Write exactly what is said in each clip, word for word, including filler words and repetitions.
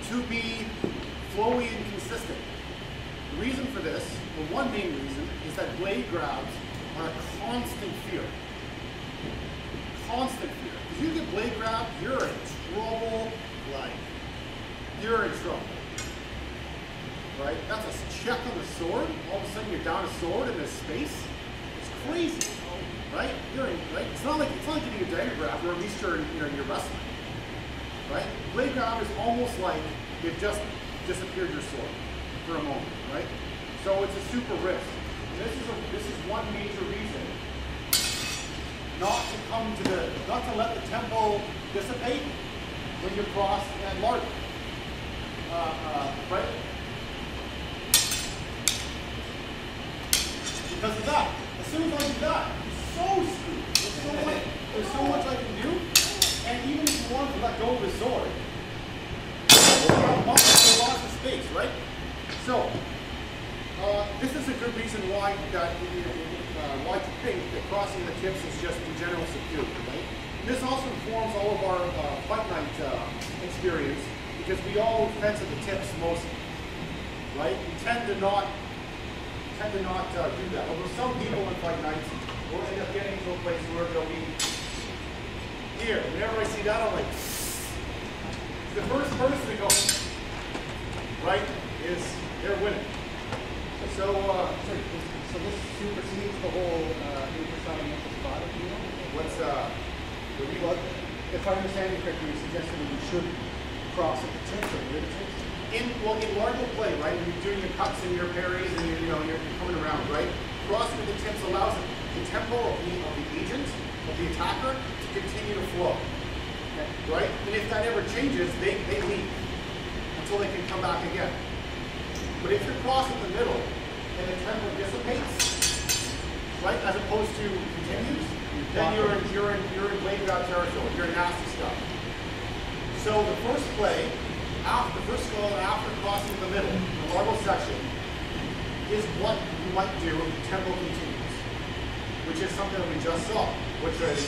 to be flowy and consistent. The reason for this, the one main reason, is that blade grabs are a constant fear. Constant fear. If you get blade grabbed, you're in trouble, like, you're in trouble. Right? That's a check on the sword. All of a sudden you're down a sword in this space. It's crazy. Right? You're in, right? It's not like it's not like getting a dagger grab, or at least you're in, you know, you're wrestling. Right? Blade grab is almost like you've just disappeared your sword for a moment, right? So it's a super risk. And this is a, this is one major reason not to come to the, not to let the tempo dissipate when you cross at Largo. Uh, uh, right? Because of that. As soon as I do that, it's so screwed. There's so much, there's so much I can do. And even if you want to let go of the sword, you have lots of space, right? So, uh, this is a good reason why that, you know, uh, why to think that crossing the tips is just in general secure, right? And this also informs all of our uh, fight night uh, experience, because we all fence at the tips mostly, right? We tend to not tend to not uh, do that. Although some people in fight nights will end up getting to a place where they'll be here. Whenever I see that, I'm like, the first person to go, right, is they're winning. So, uh, sorry, so this supersedes the whole uh, eight mental spot, you know? What's, uh, what do you well, if I understand you correctly, you're suggesting that you should cross at the tips or near the tips? In, well, in Largo play, right, when you're doing your cuts and your parries and you're, you know, you're coming around, right? Crossing at the tips allows the tempo of the, of the agent, of the attacker, to continue to flow, okay. Right? And if that ever changes, they, they leave until they can come back again. But if you're crossing the middle and the tempo dissipates, right, as opposed to continues, then you're in, you're in, you're in blade grab territory, you're in nasty stuff. So the first play, after the first goal after crossing the middle, the Largo section, is what you might do if the tempo continues, which is something that we just saw, which is,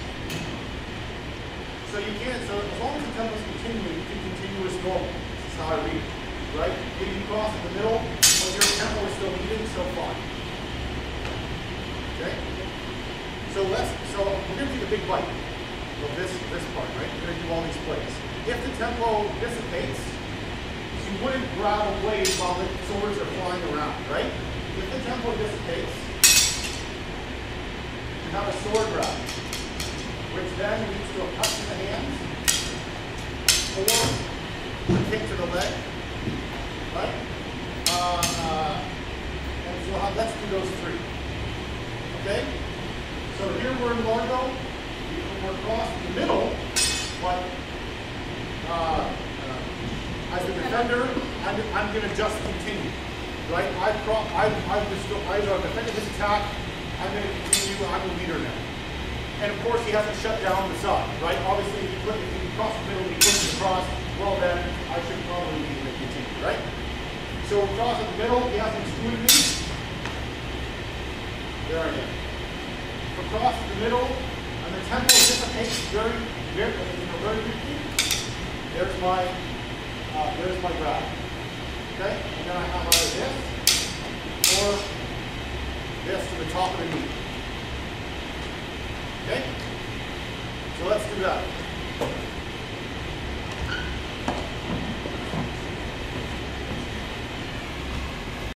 so you can, so as long as the tempo is continuing, you can continue as normal. This is how I read it, right? If you cross at the middle, but your tempo is still leading, so fine. Okay? So let's, so we're going to do the big bite of this, this part, right? We're going to do all these plays. If the tempo dissipates, you wouldn't grab a blade while the swords are flying around, right? If the tempo dissipates, you have a sword grab, which then leads to a cut to the hands, or a kick to the leg, right? Uh, uh, and so we'll have, let's do those three. Okay? So here we're in Largo, we're across the middle, but Uh, uh, as a defender, I'm, I'm going to just continue, right? I've, I've, I've, I've defended this attack, I'm going to continue, I'm the leader now. And of course he hasn't shut down the side, right? Obviously if you, put, if you cross the middle and he puts it across, well then I should probably lead and continue, right? So across in the middle, he hasn't excluded me. There I am. Across the middle, and the tempo dissipates very, very, you know, very quickly. There's my, uh, there's my grab. Okay? And then I have either this or this to the top of the knee. Okay? So let's do that.